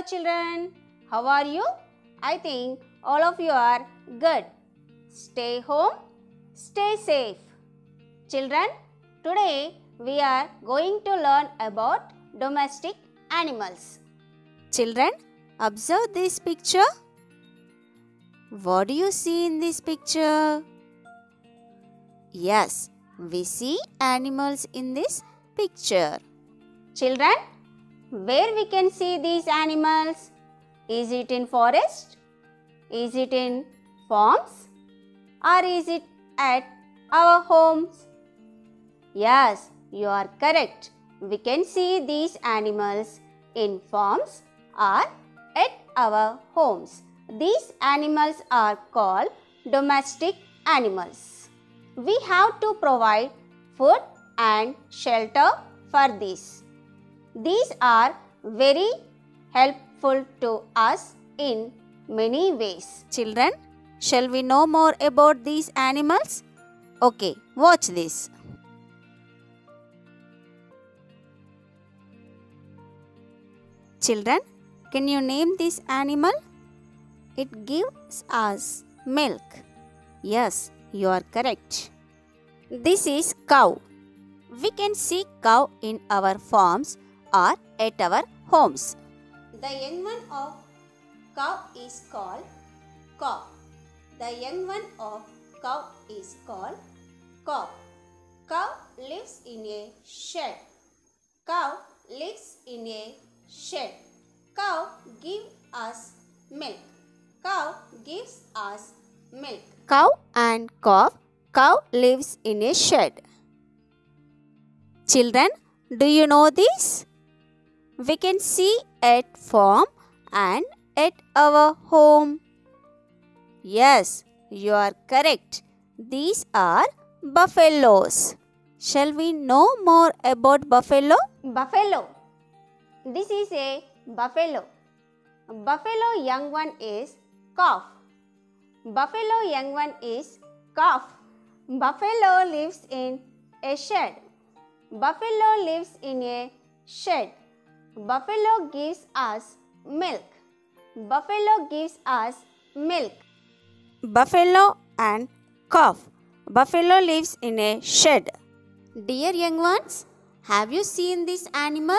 children, how are you? I think all of you are good. Stay home, stay safe. Children, today we are going to learn about domestic animals. Children, observe this picture. What do you see in this picture? Yes, we see animals in this picture. Children, where we can see these animals? Is it in forest? Is it in farms? Or is it at our homes? Yes, you are correct. We can see these animals in farms or at our homes. These animals are called domestic animals. We have to provide food and shelter for these. These are very helpful to us in many ways. Children, shall we know more about these animals? Okay, watch this. Children, can you name this animal? It gives us milk. Yes, you are correct. This is cow. We can see cow in our farms or at our homes. The young one of cow is called calf. The young one of cow is called calf. Cow lives in a shed. Cow lives in a shed. Cow gives us milk. Cow gives us milk. Cow and calf. Cow lives in a shed. Children, do you know this? We can see at farm and at our home. Yes, you are correct. These are buffaloes. Shall we know more about buffalo? Buffalo. This is a buffalo. Buffalo young one is calf. Buffalo young one is calf. Buffalo lives in a shed. Buffalo lives in a shed. Buffalo gives us milk. Buffalo gives us milk. Buffalo and calf. Buffalo lives in a shed. Dear young ones, have you seen this animal?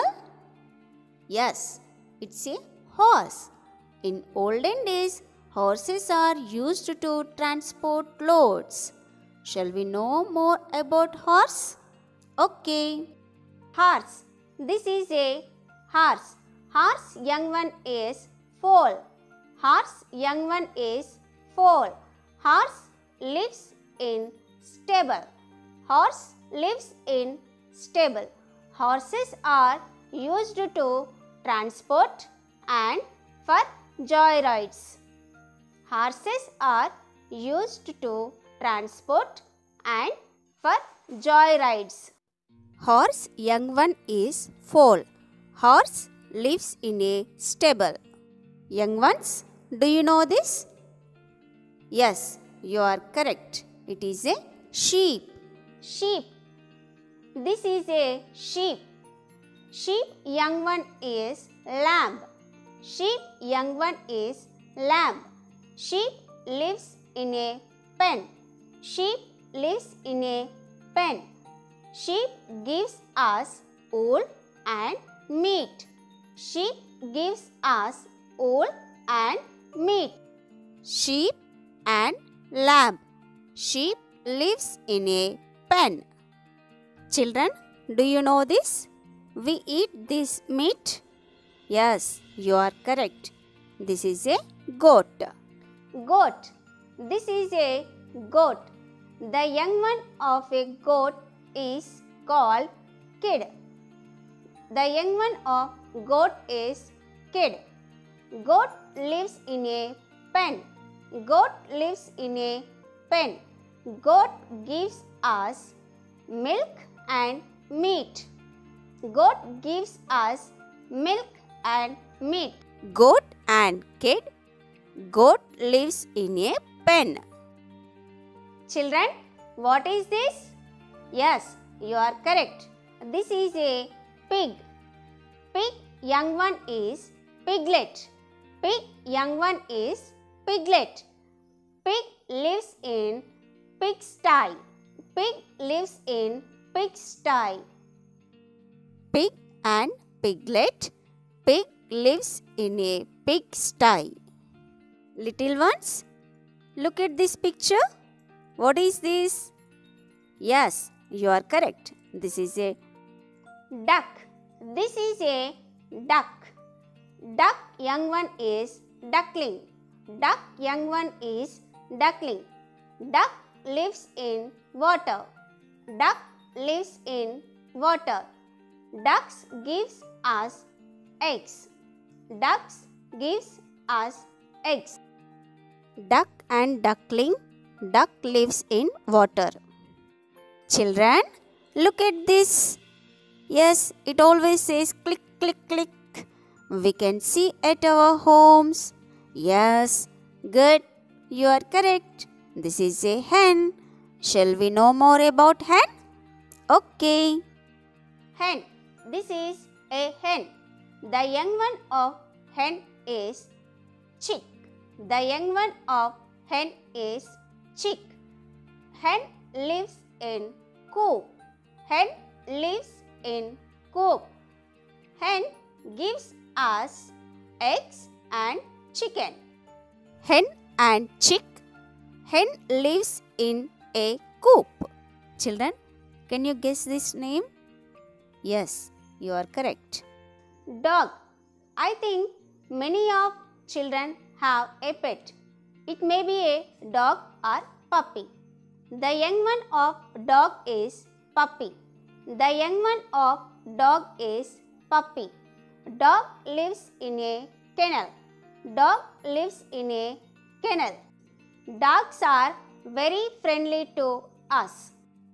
Yes, it's a horse. In olden days, horses are used to transport loads. Shall we know more about horse? Okay. Horse. This is a horse. Horse young one is foal. Horse young one is foal. Horse lives in stable. Horse lives in stable. Horses are used to transport and for joyrides. Horses are used to transport and for joyrides. Horse young one is foal. Horse lives in a stable. Young ones, do you know this? Yes, you are correct. It is a sheep. Sheep. This is a sheep. Sheep young one is lamb. Sheep young one is lamb. Sheep lives in a pen. Sheep lives in a pen. Sheep gives us wool and meat. Sheep gives us wool and meat. Sheep and lamb. Sheep lives in a pen. Children, do you know this? We eat this meat? Yes, you are correct. This is a goat. Goat. This is a goat. The young one of a goat is called kid. The young one of goat is kid. Goat lives in a pen. Goat lives in a pen. Goat gives us milk and meat. Goat gives us milk and meat. Goat and kid. Goat lives in a pen. Children, what is this? Yes, you are correct. This is a pig. Pig young one is Piglet. Pig young one is piglet. Pig lives in pigsty. Pig lives in pigsty. Pig and piglet. Pig lives in a pigsty. Little ones, look at this picture. What is this? Yes, you are correct. This is a duck. This is a duck. Duck young one is duckling. Duck young one is duckling. Duck lives in water. Duck lives in water. Ducks gives us eggs. Ducks gives us eggs. Duck and duckling. Duck lives in water. Children, look at this. Yes, it always says click, click, click. We can see at our homes. Yes, good. You are correct. This is a hen. Shall we know more about hen? Okay. Hen. This is a hen. The young one of hen is chick. The young one of hen is chick. Hen lives in coop. Hen lives in coop. Hen gives us eggs and chicken. Hen and chick. Hen lives in a coop. Children, can you guess this name? Yes, you are correct. Dog. I think many of children have a pet. It may be a dog or puppy. The young one of dog is puppy. The young one of dog is puppy. Dog lives in a kennel. Dog lives in a kennel. Dogs are very friendly to us.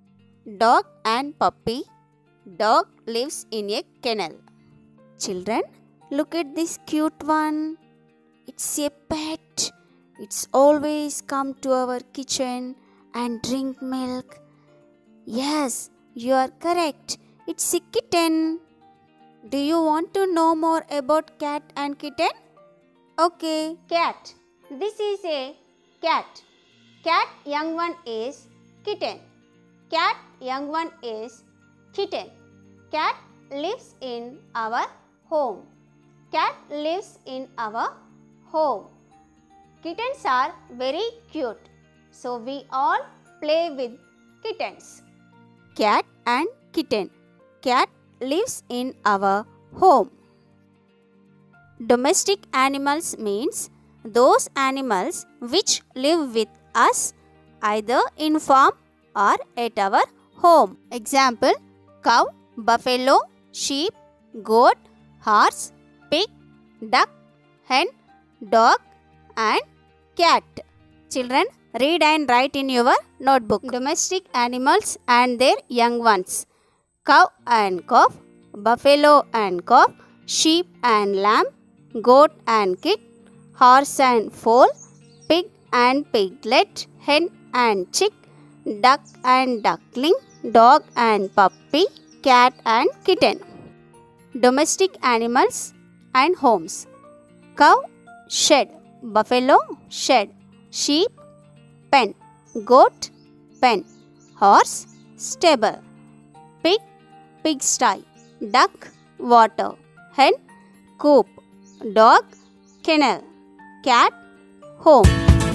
Dog and puppy. Dog lives in a kennel. Children, look at this cute one. It's a pet. It's always come to our kitchen and drink milk. Yes, you are correct. It's a kitten. Do you want to know more about cat and kitten? Okay, cat. This is a cat. Cat young one is kitten. Cat young one is kitten. Cat lives in our home. Cat lives in our home. Kittens are very cute. So we all play with kittens. Cat and kitten. Cat lives in our home. Domestic animals means those animals which live with us either in farm or at our home. Example, cow, buffalo, sheep, goat, horse, pig, duck, hen, dog and cat. Children, read and write in your notebook. Domestic animals and their young ones. Cow and calf, buffalo and calf, sheep and lamb, goat and kid, horse and foal, pig and piglet, hen and chick, duck and duckling, dog and puppy, cat and kitten. Domestic animals and homes. Cow, shed, buffalo, shed, sheep, pen, goat, pen, horse, stable, pig, pigsty, duck, water, hen, coop, dog, kennel, cat, home.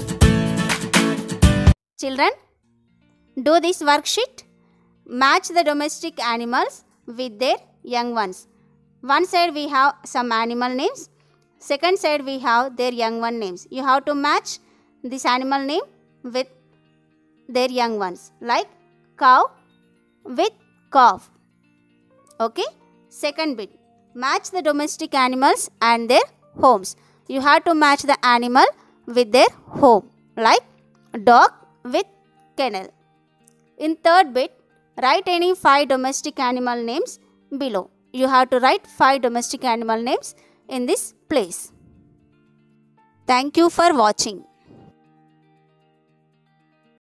Children, do this worksheet. Match the domestic animals with their young ones. One side we have some animal names. Second side we have their young one names. You have to match this animal name with their young ones. Like cow with calf. Okay. Second bit. Match the domestic animals and their homes. You have to match the animal with their home. Like dog with kennel. In third bit, write any 5 domestic animal names below. You have to write 5 domestic animal names in this place. Thank you for watching.